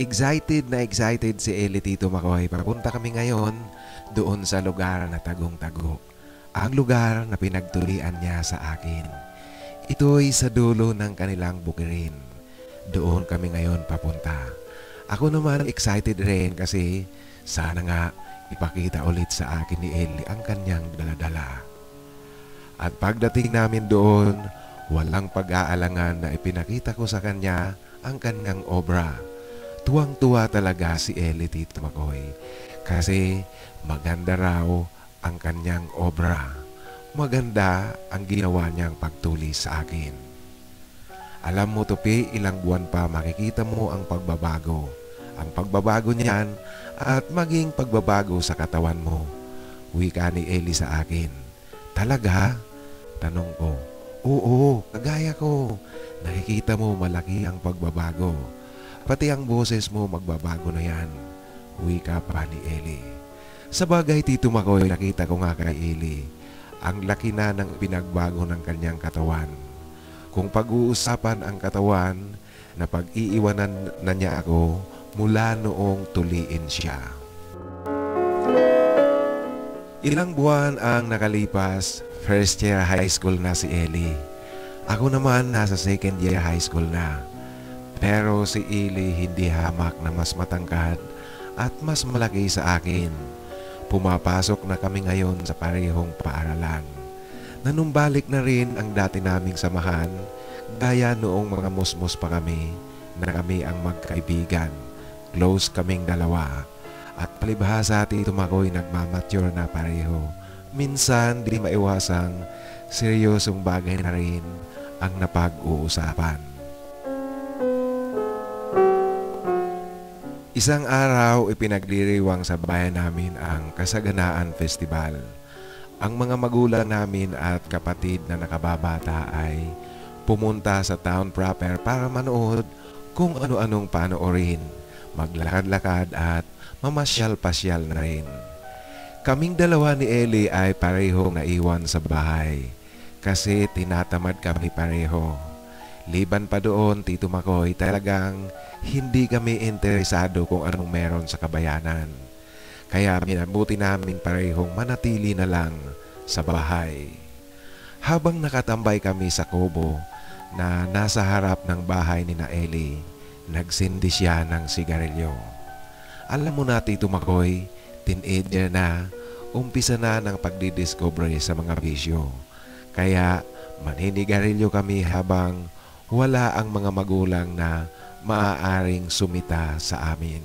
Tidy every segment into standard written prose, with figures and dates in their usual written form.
Excited si Eli Tito Makoy. Papunta kami ngayon doon sa lugar na tagong-tago. Ang lugar na pinagtulian niya sa akin. Ito'y sa dulo ng kanilang bukirin. Doon kami ngayon papunta. Ako naman excited rin kasi sana nga ipakita ulit sa akin ni Eli ang kanyang daladala. At pagdating namin doon, walang pag-aalangan na ipinakita ko sa kanya ang kanyang obra. Tuwang-tuwa talaga si Eli Tito Makoy kasi maganda raw ang kanyang obra. Maganda ang ginawa niyang pagtulis sa akin. Alam mo, Tupi, ilang buwan pa makikita mo ang pagbabago. Ang pagbabago niyan at maging pagbabago sa katawan mo. Wika ni Eli sa akin. Talaga? Tanong ko. Oo, kagaya ko. Nakikita mo malaki ang pagbabago. Pati ang boses mo magbabago na yan. Wika pa ni Eli. Sa bagay, Tito Makoy, nakita ko nga kay Eli. Ang laki na ng pinagbago ng kanyang katawan. Kung pag-uusapan ang katawan, na pag-iiwanan na niya ako mula noong tuliin siya. Ilang buwan ang nakalipas, first year high school na si Eli. Ako naman nasa second year high school na. Pero si Eli hindi hamak na mas matangkad at mas malaki sa akin. Pumapasok na kami ngayon sa parehong paaralan. Nanumbalik na rin ang dati naming samahan gaya noong mga musmus pa kami na kami ang magkaibigan. Close kaming dalawa. At palibhasa, Tito Makoy, nagmamature na pareho. Minsan di maiwasang seryosong bagay na rin ang napag-uusapan. Isang araw ipinagliriwang sa bayan namin ang Kasaganaan Festival. Ang mga magulang namin at kapatid na nakababata ay pumunta sa town proper para manood kung ano-anong panoorin, maglakad-lakad at mamasyal-pasyal na rin. Kaming dalawa ni Eli ay parehong naiwan sa bahay kasi tinatamad kami pareho. Liban pa doon, Tito Makoy, talagang hindi kami interesado kung anong meron sa kabayanan. Kaya minabuti namin parehong manatili na lang sa bahay. Habang nakatambay kami sa kubo na nasa harap ng bahay ni na Eli, nagsindi siya ng sigarilyo. Alam mo na, Tito Makoy, teenager na, umpisa na ng pagdidiscover sa mga bisyo. Kaya maninigarilyo kami habang wala ang mga magulang na maaaring sumita sa amin.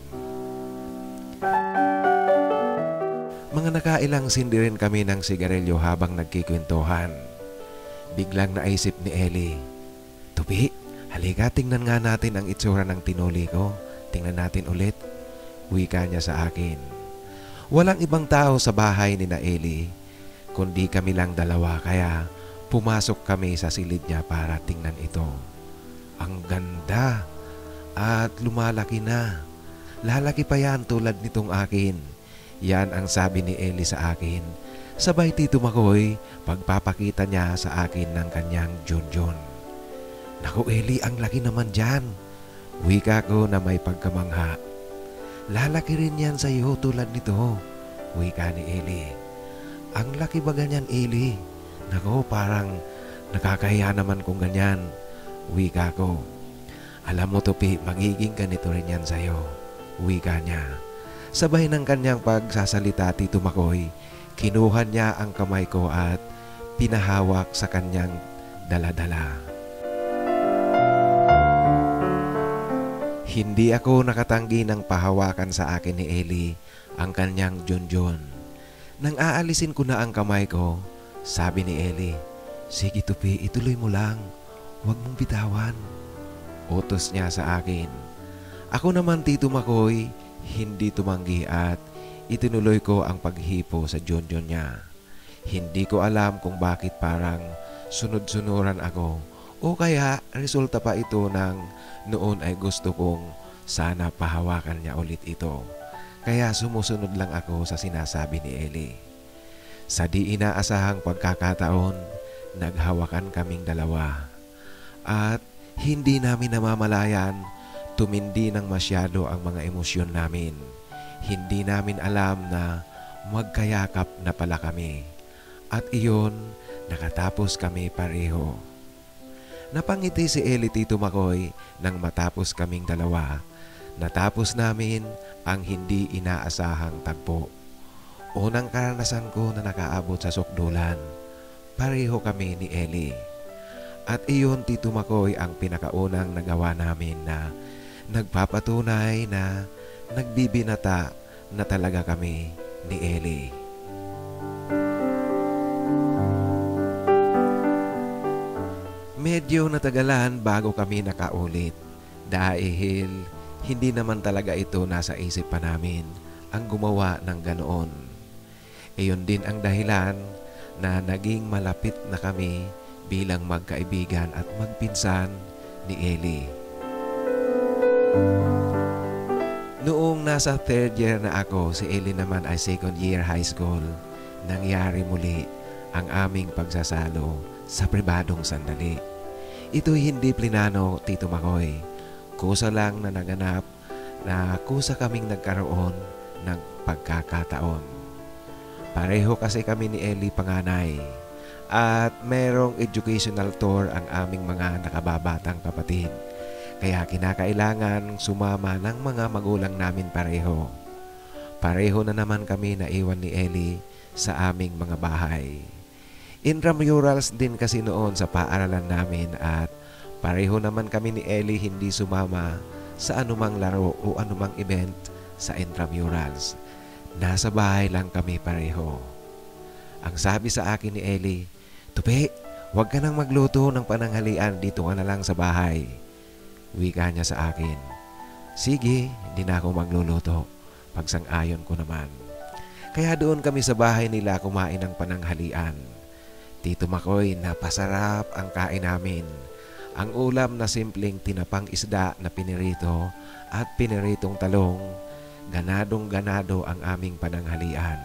Mga nakailang sindi rin kami ng sigarilyo habang nagkikwentuhan. Biglang naisip ni Eli, Tupi, halika tingnan nga natin ang itsura ng tinuli ko. Tingnan natin ulit. Wika niya sa akin. Walang ibang tao sa bahay ni na Eli, kundi kami lang dalawa, kaya pumasok kami sa silid niya para tingnan ito. Ang ganda at lumalaki na. Lalaki pa yan tulad nitong akin. Yan ang sabi ni Eli sa akin. Sabay, Tito Makoy, pagpapakita niya sa akin ng kanyang junjun. Naku Eli, ang laki naman dyan. Wika ko na may pagkamangha. Lalaki rin yan sa iyo tulad nito. Wika ni Eli. Ang laki ba ganyan, Eli? Naku, parang nakakahiya naman kung ganyan. Wika ko. Alam mo, Tupi, magiging ganito rin yan sa'yo. Wika niya. Sabay ng kanyang pagsasalita, Tito Makoy, kinuha niya ang kamay ko at pinahawak sa kanyang daladala. Hindi ako nakatanggi ng pahawakan sa akin ni Eli ang kanyang junjun. Nang aalisin ko na ang kamay ko, sabi ni Eli, sige Tupi, ituloy mo lang. Huwag mong bitawan. Utos niya sa akin. Ako naman, Tito Makoy, hindi tumanggi at itinuloy ko ang paghipo sa junjun niya. Hindi ko alam kung bakit parang sunod-sunuran ako o kaya resulta pa ito ng noon ay gusto kong sana pahawakan niya ulit ito. Kaya sumusunod lang ako sa sinasabi ni Eli. Sa di inaasahang pagkakataon, naghawakan kaming dalawa. At hindi namin namamalayan, Tumindi ng masyado ang mga emosyon namin. Hindi namin alam na magkayakap na pala kami. At iyon, nakatapos kami pareho. Napangiti si Ellie Tito Makoy nang matapos kaming dalawa. Natapos namin ang hindi inaasahang tagpo. Unang karanasan ko na nakaabot sa sukdulan. Pareho kami ni Ellie. At iyon, Tito Makoy, ang pinakaunang nagawa namin na nagpapatunay na nagbibinata na talaga kami ni Ellie. Medyo natagalan bago kami nakaulit dahil hindi naman talaga ito nasa isip pa namin ang gumawa ng ganoon. Iyon din ang dahilan na naging malapit na kami bilang magkaibigan at magpinsan ni Ellie. Noong nasa third year na ako, si Ellie naman ay second year high school, nangyari muli ang aming pagsasalo sa pribadong sandali. Ito'y hindi plinano, Tito Makoy. Kusa lang na naganap na kusa kaming nagkaroon ng pagkakataon. Pareho kasi kami ni Ellie panganay at merong educational tour ang aming mga nakababatang kapatid. Kaya kinakailangan sumama ng mga magulang namin pareho. Pareho na naman kami na iwan ni Ellie sa aming mga bahay. Intramurals din kasi noon sa paaralan namin at pareho naman kami ni Ellie hindi sumama sa anumang laro o anumang event sa intramurals. Nasa bahay lang kami pareho. Ang sabi sa akin ni Ellie, "Tupi, huwag ka nang magluto ng pananghalian, dito ka na lang sa bahay." Wika niya sa akin. Sige, hindi na ako magluluto. Pagsang-ayon ko naman. Kaya doon kami sa bahay nila kumain ng pananghalian. Tito Makoy, napasarap ang kain namin. Ang ulam na simpleng tinapang isda na pinirito at piniritong talong, ganadong-ganado ang aming pananghalian.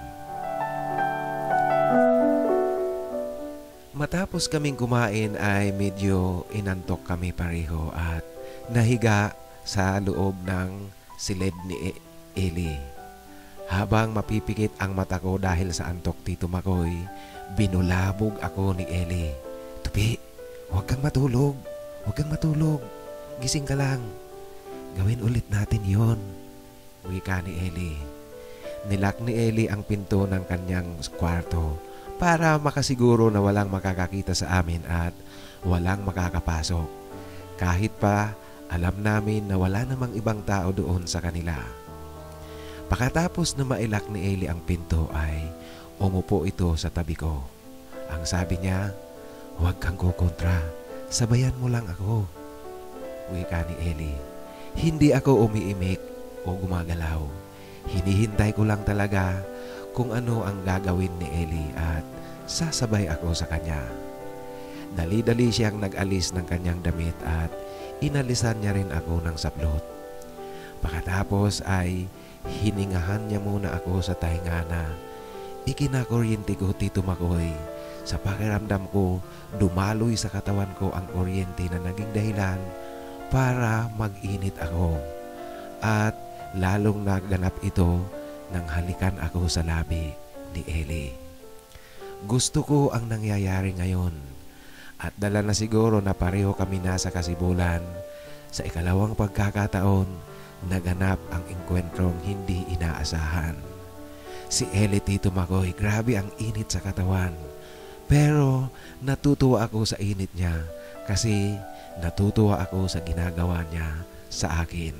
Matapos kaming kumain ay medyo inantok kami pareho at nahiga sa loob ng silid ni Ellie. Habang mapipikit ang mata ko dahil sa antok, Tito Makoy, binulabog ako ni Ellie. "Tupi, huwag kang matulog. Huwag kang matulog. Gising ka lang. Gawin ulit natin yon," wika ni Ellie. Nilak ni Ellie ang pinto ng kanyang kwarto para makasiguro na walang makakakita sa amin at walang makakapasok. Kahit pa alam namin na wala namang ibang tao doon sa kanila. Pagkatapos na mailak ni Ellie ang pinto ay umupo ito sa tabi ko. Ang sabi niya, "Huwag kang kukontra. Sabayan mo lang ako," wika ni Ellie. Hindi ako umiimik o gumagalaw. Hinihintay ko lang talaga kung ano ang gagawin ni Ellie at sasabay ako sa kanya. Dali-dali siyang nag-alis ng kanyang damit at inalisan niya rin ako ng saplot. Pagkatapos ay hiningahan niya muna ako sa tainga na ikinakuryente ko, Tito Makoy. Sa pakiramdam ko, dumaloy sa katawan ko ang kuryente na naging dahilan para mag-init ako. At lalong naganap ito nang halikan ako sa labi ni Ellie. Gusto ko ang nangyayari ngayon at dala na siguro na pareho kami nasa kasibulan. Sa ikalawang pagkakataon, naganap ang engkwentrong hindi inaasahan. Si Ellie, Tito Makoy, grabe ang init sa katawan. Pero natutuwa ako sa init niya kasi natutuwa ako sa ginagawa niya sa akin.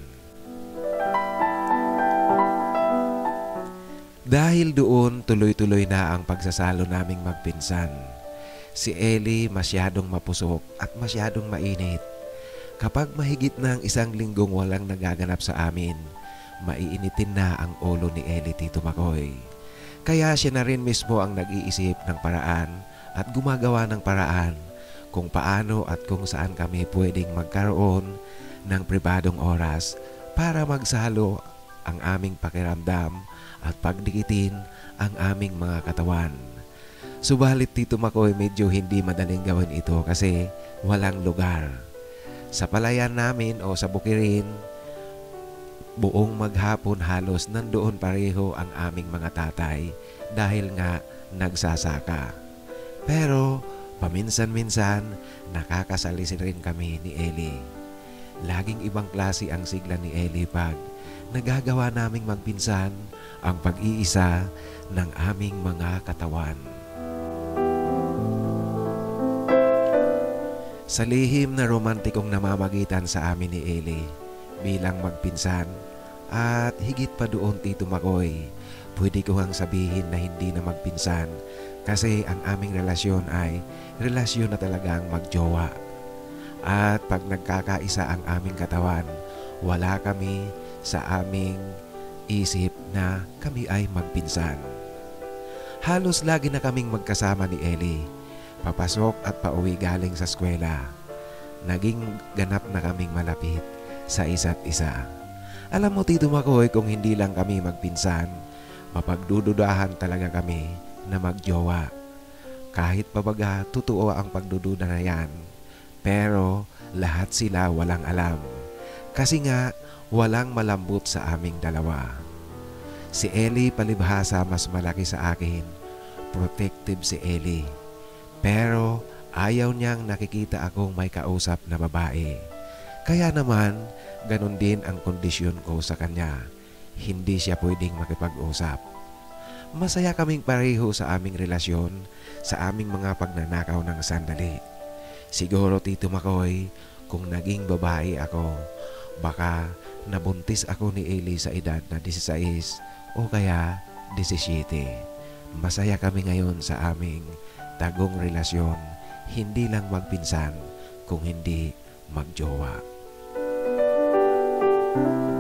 Dahil doon, tuloy-tuloy na ang pagsasalo naming magpinsan. Si Ellie masyadong mapusok at masyadong mainit. Kapag mahigit na ang 1 linggong walang nagaganap sa amin, maiinitin na ang ulo ni Ellie, Tito Makoy. Kaya siya na rin mismo ang nag-iisip ng paraan at gumagawa ng paraan kung paano at kung saan kami pwedeng magkaroon ng pribadong oras para magsalo ang aming pakiramdam at pagdikitin ang aming mga katawan. Subalit, Tito Makoy, medyo hindi madaling gawin ito kasi walang lugar. Sa palayan namin o sa bukirin, Buong maghapon halos nandoon pareho ang aming mga tatay dahil nga nagsasaka. Pero paminsan-minsan nakakasalisin rin kami ni Ellie. Laging ibang klase ang sigla ni Ellie pag nagagawa naming magpinsan ang pag-iisa ng aming mga katawan. Sa lihim na romantikong namamagitan sa amin ni Ellie bilang magpinsan at higit pa doon Tito Makoy, pwede ko hang sabihin na hindi na magpinsan kasi ang aming relasyon ay relasyon na talagang magjowa. At pag nagkakaisa ang aming katawan, wala kami sa aming isip na kami ay magpinsan. Halos lagi na kaming magkasama ni Ellie, papasok at pauwi galing sa eskwela. Naging ganap na kaming malapit sa isa't isa. Alam mo Tito Makoy, kung hindi lang kami magpinsan, mapagdududahan talaga kami na magjowa. Kahit pabaga totoo ang pagdududa na yan, pero lahat sila walang alam. Kasi nga walang malambot sa aming dalawa. Si Ellie palibhasa mas malaki sa akin. Protective si Ellie. Pero ayaw niyang nakikita akong may kausap na babae. Kaya naman, ganun din ang kondisyon ko sa kanya. Hindi siya pwedeng makipag-usap. Masaya kaming pareho sa aming relasyon, sa aming mga pagnanakaw ng sandali. Siguro Tito Makoy, kung naging babae ako, baka nabuntis ako ni Ellie sa edad na 16 o kaya 17. Masaya kami ngayon sa aming tagong relasyon, hindi lang magpinsan, kung hindi magjowa.